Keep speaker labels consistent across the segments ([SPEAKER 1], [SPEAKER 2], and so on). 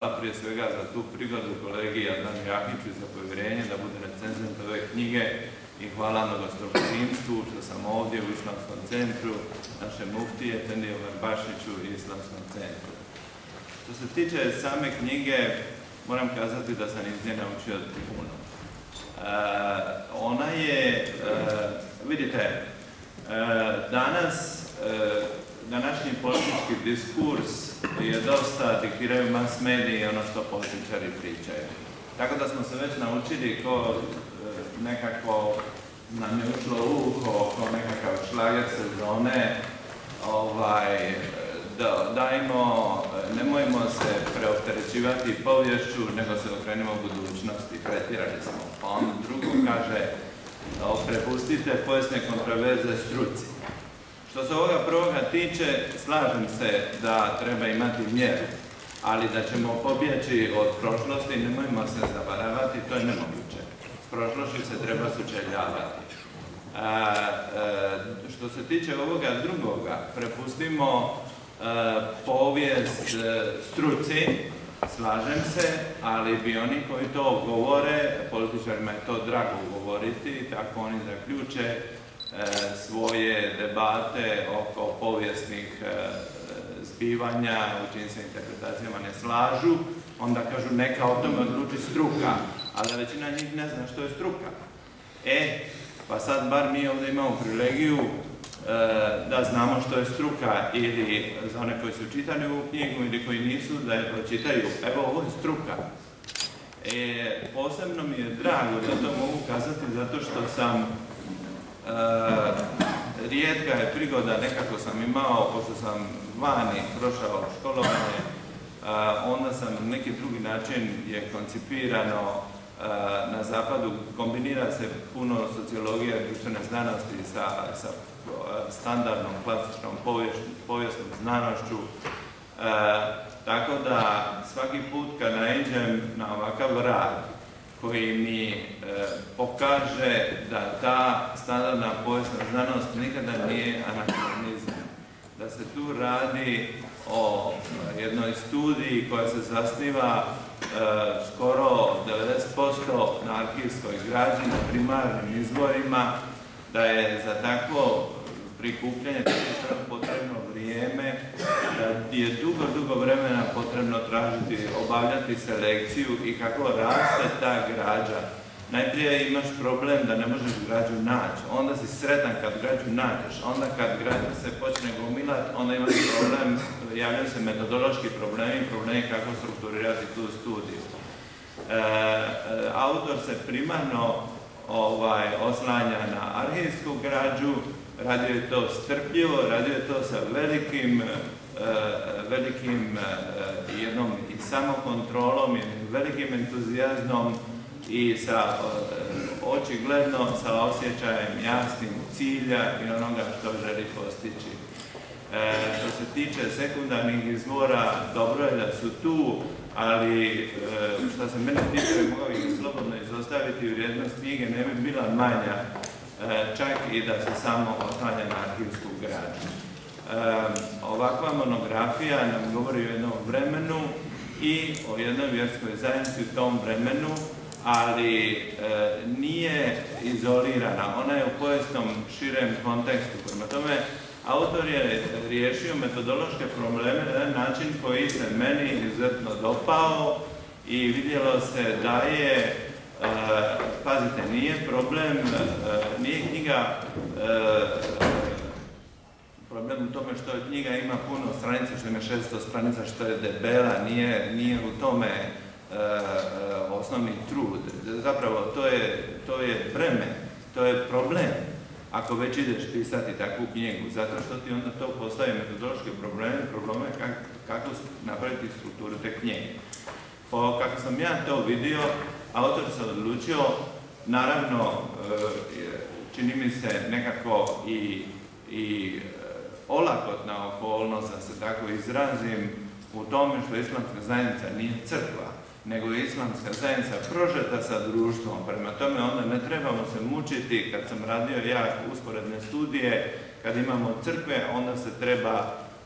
[SPEAKER 1] prije svega za tu prigodu kolegi Adnanu Jahiću za povjerenje da bude recenzent ove knjige i hvala na gostoprimstvu što sam ovdje u Islamskom centru naše muftije Efendije Ömer Bašiću i Islamskom centru. Što se tiče same knjige, moram kazati da sam iz nje naučio puno. Ona je, vidite, danas današnji politički diskurs je dosta diktiraju mass mediji i ono što političari pričaju. Tako da smo se već naučili ko nekako nam je ušlo u uho, ko nekakav šlager sezone, nemojmo se preopterećivati poviješću, nego se okrenimo budućnosti, pretjerali smo. Pa on drugo kaže, prepustite povijesne kontroverze struci. Što se ovoga prvoga tiče, slažem se da treba imati mjeru, ali da ćemo pobjeći od prošlosti, nemojmo se zavaravati, to je nemoguće. S prošlošću se treba sučeljavati. Što se tiče ovoga drugoga, prepustimo povijest struci, slažem se, ali bi oni koji to govore, političarima je to drago govoriti, tako oni zaključe svoje debate oko povijesnih zbivanja, u čijim se interpretacijama ne slažu, onda kažu neka o tome odluči struka, ali većina njih ne zna što je struka. Pa sad bar mi ovdje imamo privilegiju da znamo što je struka, ili za one koji su čitali ovu knjigu ili koji nisu, da je pročitaju. Evo, ovo je struka. Posebno mi je drago da to mogu kazati zato što sam rijetka je prigoda, nekako sam imao, pošto sam vani prošao školovanje, onda sam na neki drugi način je koncipirano na zapadu, kombinira se puno sociologije i društvene znanosti sa standardnom, klasičnom povijesnom znanošću. Tako da svaki put kad naiđem na ovakav rad koji mi pokaže da ta standardna povijesna znanost nikada nije anakronizam. Da se tu radi o jednoj studiji koja se zasniva skoro 90% na arhivskoj građi, na primarnim izvorima, da je za takvo prikupljanje potrebno vrijeme, da je dugo vremena potrebno tražiti, obavljati selekciju i kako raste ta građa. Najprije imaš problem da ne možeš građu naći, onda si sretan kad građu nađeš, onda kad građa se počne gomilati, onda imaš problem, javljaju se metodološki problemi kako strukturirati tu studiju. Autor se primarno oslanja na arhivsku građu, radio je to strpljivo, radio je to sa velikim jednom i samokontrolom, jednim velikim entuzijazmom i sa očigledno sa osjećajem jasnim cilja i onoga što želi postići. Što se tiče sekundarnih izvora, dobro je da su tu, ali što se mene tiče, mogao ih slobodno izostaviti, vrijednost knjige ne bi bila manja, čak i da se samo oslanja na arhivsku građu. Ovakva monografija nam govori o jednom vremenu i o jednoj vjerskoj zajednici u tom vremenu, ali nije izolirana, ona je u povijesnom širem kontekstu. Prema tome, autor je riješio metodološke probleme na jedan način koji se meni izuzetno dopao i vidjelo se da je, pazite, nije problem, nije knjiga problem u tome što knjiga ima puno stranica, što ima 600 stranica, što je debela, nije u tome osnovni trud. Zapravo, to je breme, to je problem. Ako već ideš pisati takvu knjigu, zato što ti onda to postaje metodološke probleme kako napraviti strukturu te knjige. Kako sam ja to vidio, autor se odlučio, naravno, čini mi se nekako i olakotna okolnost, da se tako izrazim, u tome što islamska zajednica nije crkva, nego je islamska zajednica prožeta sa društvom. Prema tome onda ne trebamo se mučiti, kad sam radio ja usporedne studije, kad imamo crkve, onda se treba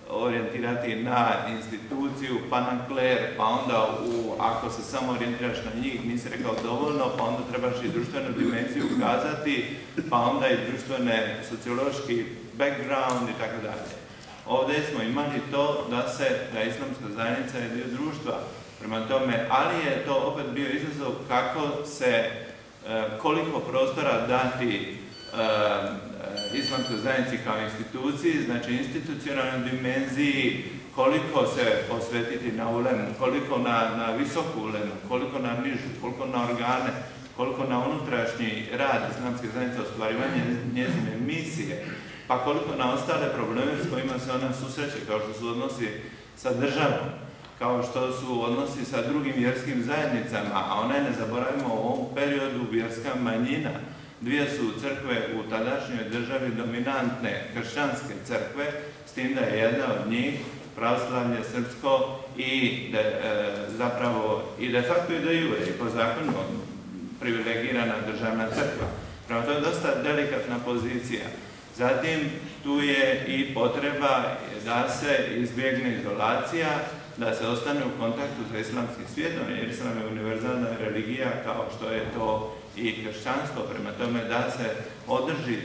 [SPEAKER 1] orijentirati na instituciju, pa na kler, pa onda ako se samo orijentiraš na njih, nisi rekao dovoljno, pa onda trebaš i društvenu dimenziju ukazati, pa onda i društvene, sociološki background i tako dalje. Ovdje smo imali to da islamska zajednica je dio društva. Prema tome, ali je to opet bio izazov kako se, koliko prostora dati islamskoj zajednici kao instituciji, znači institucionalnoj dimenziji, koliko se posvetiti na ulemu, koliko na visoku ulemu, koliko na nižu, koliko na organe, koliko na unutrašnji rad islamske zajednice, ostvarivanje njezine misije, pa koliko na ostale probleme s kojima se ona susreće, kao što su odnosi sa državom, kao što su odnosi sa drugim vjerskim zajednicama, a one, ne zaboravimo, u ovom periodu vjerska manjina. Dvije su crkve u tadašnjoj državi dominantne, kršćanske crkve, s tim da je jedna od njih pravoslavlje srpsko i zapravo i de facto i de jure, i po zakonu privilegirana državna crkva. Prema to je dosta delikatna pozicija. Zatim, tu je i potreba da se izbjegne izolacija, da se ostane u kontaktu sa islamskim svijetom, jer islam je univerzalna religija kao što je to i kršćanstvo, prema tome da se održi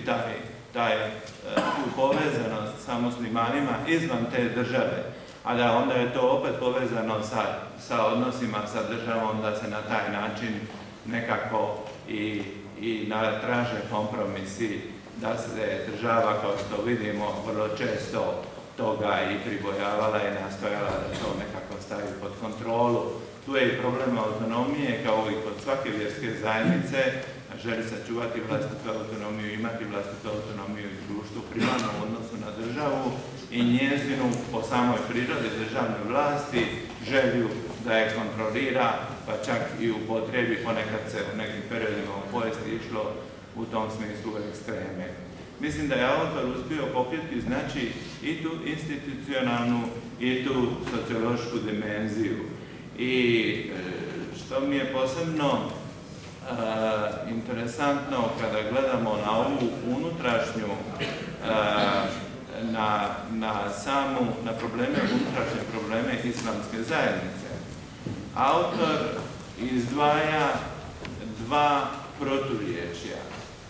[SPEAKER 1] tu povezanost sa muslimanima izvan te države, a da onda je to opet povezano sa odnosima sa državom, da se na taj način nekako i traže kompromisi, da se država, kao što vidimo, vrlo često toga i pribojavala i nastojala da to nekako stavi pod kontrolu. Tu je i problem autonomije, kao i kod svake vjerske zajednice, želi sačuvati vlastitu autonomiju, imati vlastitu autonomiju u društvu, primarno u odnosu na državu i njezinu, po samoj prirodi državne vlasti, želju da je kontrolira, pa čak i upotrebi, ponekad se u nekim periodima u povijesti išlo u tom smislu ekstreme. Mislim da je autor uspio pokriti, znači, i tu institucionalnu i tu sociološku dimenziju. I što mi je posebno interesantno kada gledamo na ovu unutrašnju, na probleme, unutrašnje probleme islamske zajednice, autor izdvaja dva proturječja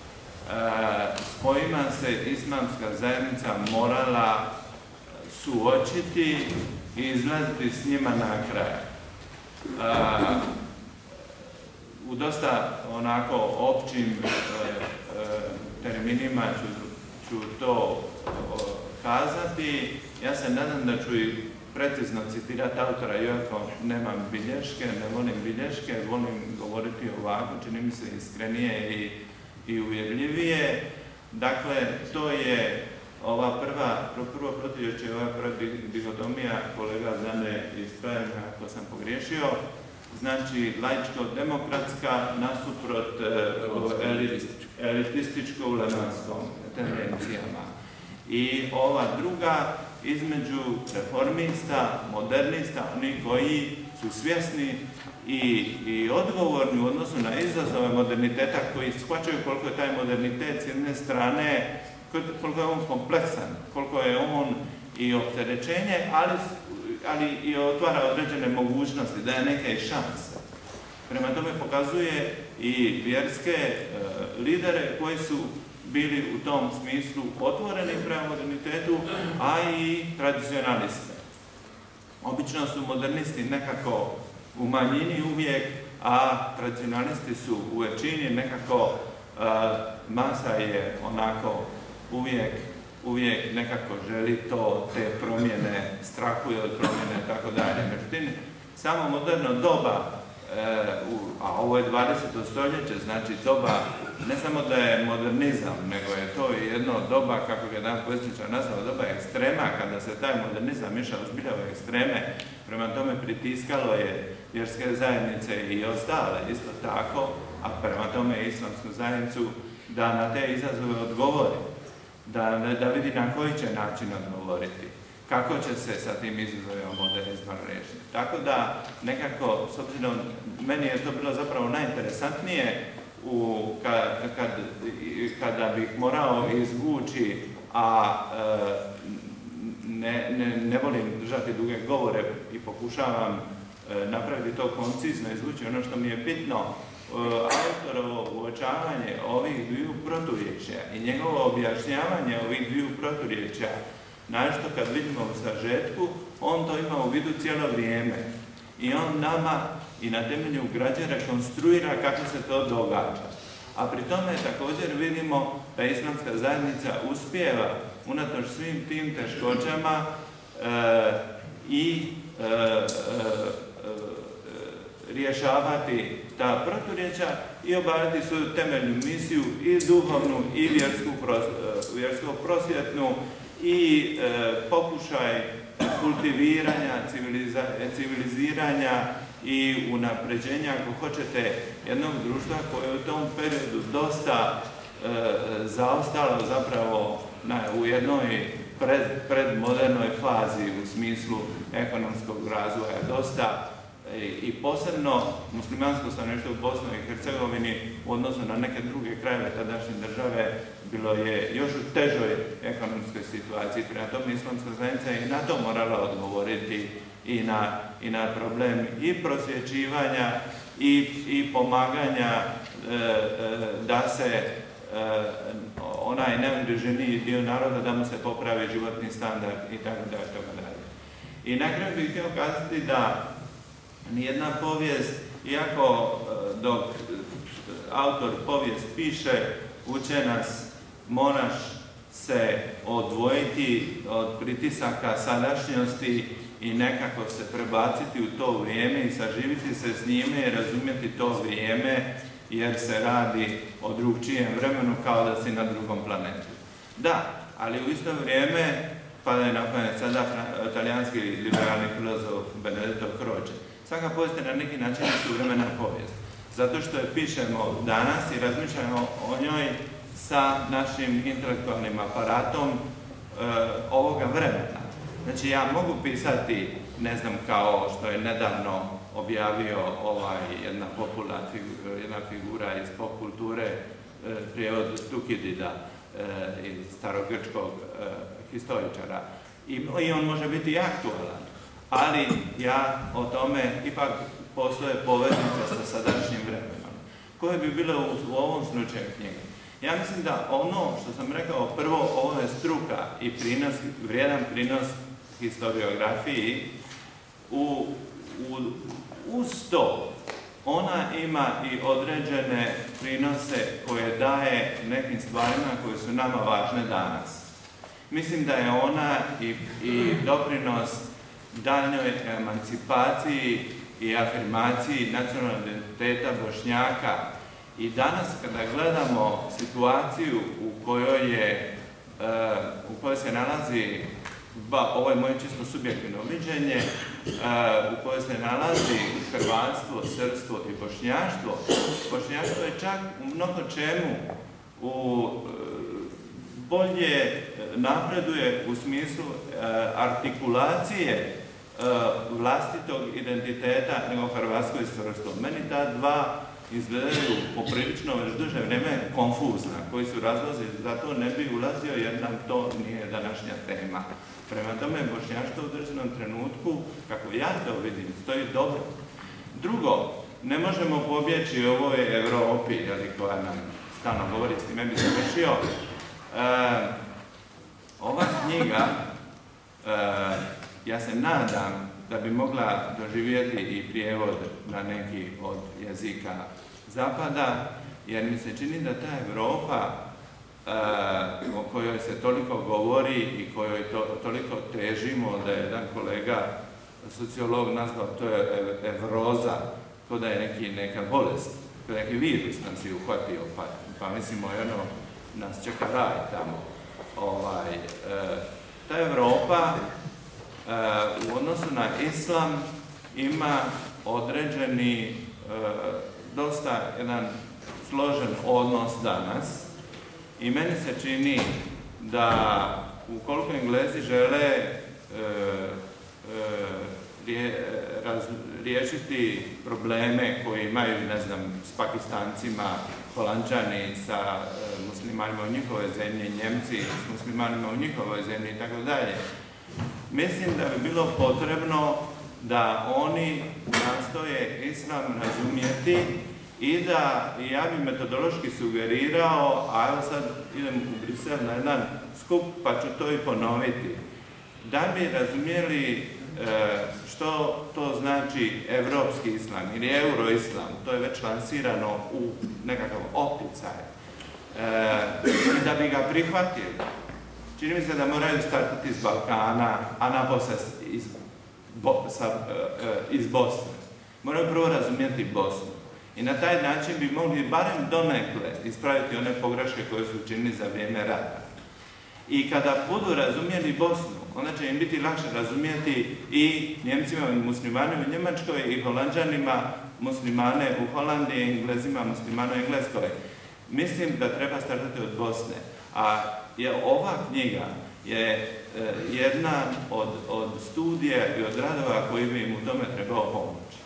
[SPEAKER 1] s kojima se islamska zajednica morala suočiti i izlaziti s njima na kraj. U dosta onako općim terminima ću to kazati. Ja se nadam da ću i precizno citirati autora, iako nemam bilješke, ne volim bilješke, volim govoriti ovako, čini mi se iskrenije i uvjerljivije. Dakle, to je ova prvo protivječje, ova prva dihotomija, kolega Zane ispravim ako sam pogriješio, znači laičko-demokratska nasuprot elitističko-ulemanskom tendencijama. I ova druga između reformista, modernista, oni koji su svjesni i odgovorni u odnosu na izazove moderniteta, koji shvaćaju koliko je taj modernitet s jedne strane, koliko je on kompleksan, koliko je on i opterećenje, ali i otvara određene mogućnosti, daje neke šanse. Prema tome pokazuje i vjerske lidere koji su bili u tom smislu otvoreni prema modernitetu, a i tradicionaliste. Obično su modernisti nekako u manjini uvijek, a tradicionalisti su u većini, nekako masa je onako uvijek nekako želi te promjene, strahuje od promjene i tako dalje. Međutim, samo moderno doba, a ovo je 20. stoljeće, znači doba, ne samo da je modernizam, nego je to jedno doba, kako ga jedan povjesničar nazvao, doba ekstrema, kada se taj modernizam išao zbilja u ekstreme, prema tome pritiskalo je vjerske zajednice i ostale isto tako, a prema tome i islamsku zajednicu, da na te izazove odgovori, da vidi na koji će način odgovoriti, kako će se sa tim izazovima modernizma riješiti. Tako da nekako, s obzirom, meni je to bilo zapravo najinteresantnije kada bih morao izvući, a ne volim držati duge govore i pokušavam napraviti to koncizno, izvući ono što mi je bitno. Autorovo uočavanje ovih dviju proturječja i njegovo objašnjavanje ovih dviju proturječja, našto kad vidimo u sažetku, on to ima u vidu cijelo vrijeme. I on nama i na temelju građe rekonstruira kako se to događa. A pri tome također vidimo da islamska zajednica uspijeva unatoč svim tim teškoćama rješavati ta proturječja i obaviti svoju temeljnu misiju i duhovnu i vjersko-prosvjetnu i pokušaj kultiviranja, civiliziranja i unapređenja, ako hoćete, jednog društva koje je u tom periodu dosta zaostalo zapravo u jednoj predmodernoj fazi u smislu ekonomskog razvoja. Dosta i posebno muslimansko stanovništvo u Bosni i Hercegovini u odnosu na neke druge krajeve tadašnje države bilo je još u težoj ekonomskoj situaciji. Prema tome islamska zajednica je i na to morala odgovoriti i na problem i prosvjećivanja i pomaganja da se onaj najudruženiji dio naroda, da mu se popravi životni standard i tako dalje. I na kraju bih htio kazati da nijedna povijest, iako dok autor povijest piše, uče nas, moraš se odvojiti od pritisaka sadašnjosti i nekako se prebaciti u to vrijeme i saživiti se s njime i razumjeti to vrijeme, jer se radi o drugčijem vremenu kao da si na drugom planetu. Da, ali u isto vrijeme pada je na pamet sada talijanski liberalni filozof Benedetto Croce. Svaka povijest je na neki način suvremena povijest. Zato što je pišemo danas i razmišljamo o njoj sa našim intelektualnim aparatom ovoga vremena. Znači ja mogu pisati, ne znam, kao što je nedavno objavio jedna figura iz pop kulture, prijevod Tukidida, iz starogrčkog historičara. I on može biti aktualan, ali ja o tome ipak postoje poveznica sa sadašnjim vremenom. Koje bi bilo u ovom slučaju knjige? Ja mislim da ono što sam rekao, prvo, ovo je struka i vrijedan prinos historiografiji. Uz to, ona ima i određene prinose koje daje nekim stvarima koje su nama važne danas. Mislim da je ona i doprinos daljnjoj emancipaciji i afirmaciji nacionalnog identiteta Bošnjaka. I danas kada gledamo situaciju u kojoj se nalazi, ovo je moje čisto subjektivno viđenje, u kojoj se nalazi hrvatstvo, srpstvo i bošnjaštvo. Bošnjaštvo je čak u mnogo čemu bolje napreduje u smislu artikulacije vlastitog identiteta nego hrvatsko i srpstvo. Meni ta dva izgledaju poprilično već duže vrijeme konfuzna, koji su razlozi, zato ne bi ulazio jer nam to nije današnja tema. Prema tome, bošnjaštvo u određenom trenutku, kako ja to vidim, stoji dobro. Drugo, ne možemo pobjeći u ovoj Europi, koja nam stalno govori, s time bi završio. Ova knjiga, ja se nadam da bi mogla doživjeti i prijevod na neki od jezika Zapada, jer mi se čini da ta Europa o kojoj se toliko govori i kojoj toliko težimo, da je jedan kolega sociolog nazvao to je evroza, kao da je neka bolest, kao neki virus nam si uhvatio, pa mislimo nas čeka raj tamo. Ta Europa u odnosu na islam ima određeni, dosta jedan složen odnos danas i meni se čini da ukoliko Englezi žele riješiti probleme koje imaju, ne znam, s Pakistancima, Holanđani sa muslimanima u njihovoj zemlji, Njemci s muslimanima u njihovoj zemlji i tako dalje, mislim da bi bilo potrebno da oni nastoje islam razumjeti i da ja bi metodološki sugerirao, a evo sad idem u Brisel na jedan skup pa ću to i ponoviti, da bi razumjeli što to znači evropski islam ili euroislam, to je već lansirano u nekakav opticaj, i da bi ga prihvatili. Čini mi se da moraju startati iz Balkana, a napose iz Bosne. Moraju prvo razumjeti Bosnu. I na taj način bi mogli barem donekle ispraviti one pogreške koje su učinili za vrijeme rata. I kada budu razumjeli Bosnu, onda će im biti lakše razumjeti i Njemcima i muslimanima u Njemačkoj i Holanđanima muslimane u Holandiji, Englezima muslimane u Engleskoj. Mislim da treba startati od Bosne. A ova knjiga je jedna od studija i od radova koji bi im u tome trebao pomoći.